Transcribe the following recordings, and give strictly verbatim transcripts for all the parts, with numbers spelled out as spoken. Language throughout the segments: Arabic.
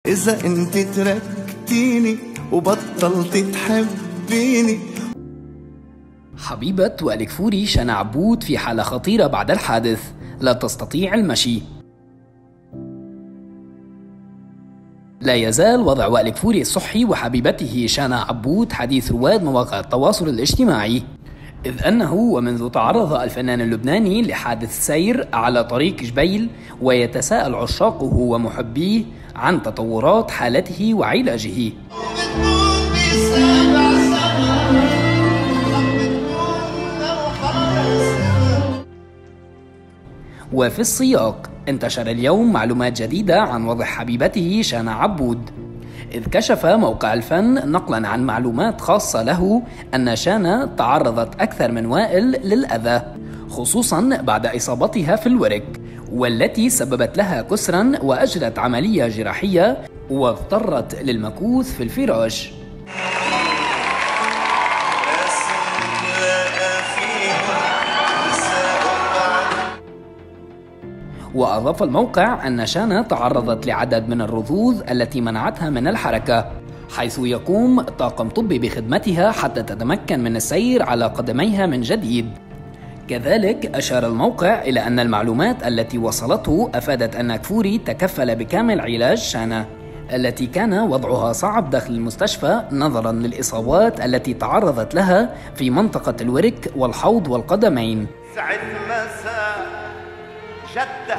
إذا أنت تركتيني وبطلت تحبيني. حبيبة وائل كفوري شانا عبود في حالة خطيرة بعد الحادث، لا تستطيع المشي. لا يزال وضع وائل كفوري الصحي وحبيبته شانا عبود حديث رواد مواقع التواصل الاجتماعي، إذ أنه ومنذ تعرض الفنان اللبناني لحادث سير على طريق جبيل، ويتساءل عشاقه ومحبيه عن تطورات حالته وعلاجه. وفي السياق انتشر اليوم معلومات جديدة عن وضع حبيبته شانا عبود، إذ كشف موقع الفن نقلا عن معلومات خاصة له أن شانا تعرضت أكثر من وائل للأذى، خصوصا بعد إصابتها في الورك، والتي سببت لها كسرا وأجرت عملية جراحية واضطرت للمكوث في الفراش. وأضاف الموقع أن شانا تعرضت لعدد من الرذوذ التي منعتها من الحركة، حيث يقوم طاقم طبي بخدمتها حتى تتمكن من السير على قدميها من جديد. كذلك أشار الموقع إلى أن المعلومات التي وصلته أفادت أن كفوري تكفل بكامل علاج شانا، التي كان وضعها صعب داخل المستشفى نظرا للإصابات التي تعرضت لها في منطقة الورك والحوض والقدمين. سعد مساء جدة.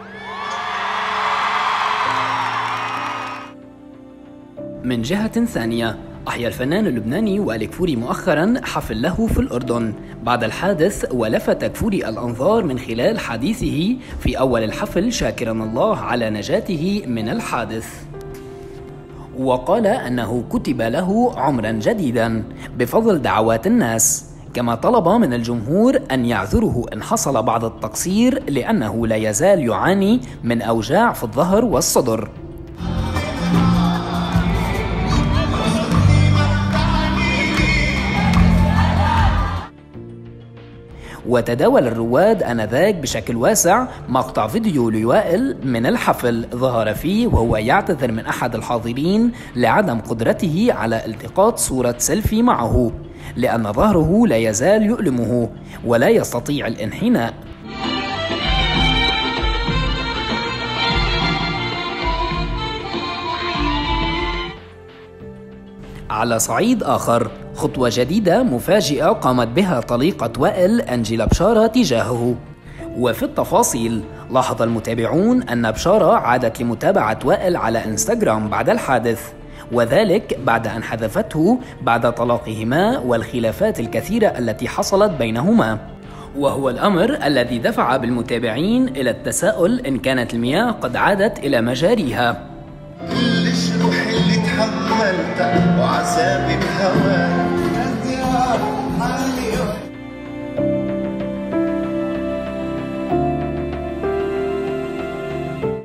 من جهة ثانية، أحيا الفنان اللبناني وائل كفوري مؤخرا حفل له في الأردن بعد الحادث، ولفت كفوري الأنظار من خلال حديثه في أول الحفل شاكرا الله على نجاته من الحادث، وقال أنه كتب له عمرا جديدا بفضل دعوات الناس، كما طلب من الجمهور أن يعذره إن حصل بعض التقصير لأنه لا يزال يعاني من أوجاع في الظهر والصدر. وتداول الرواد آنذاك بشكل واسع مقطع فيديو لوائل من الحفل ظهر فيه وهو يعتذر من أحد الحاضرين لعدم قدرته على التقاط صورة سيلفي معه، لأن ظهره لا يزال يؤلمه ولا يستطيع الانحناء. على صعيد آخر، خطوة جديدة مفاجئة قامت بها طليقة وائل أنجيلا بشارة تجاهه. وفي التفاصيل، لاحظ المتابعون أن بشارة عادت لمتابعة وائل على إنستغرام بعد الحادث، وذلك بعد أن حذفته بعد طلاقهما والخلافات الكثيرة التي حصلت بينهما، وهو الأمر الذي دفع بالمتابعين إلى التساؤل إن كانت المياه قد عادت إلى مجاريها. ليش روحي اللي تحملتها وعذابي بهواك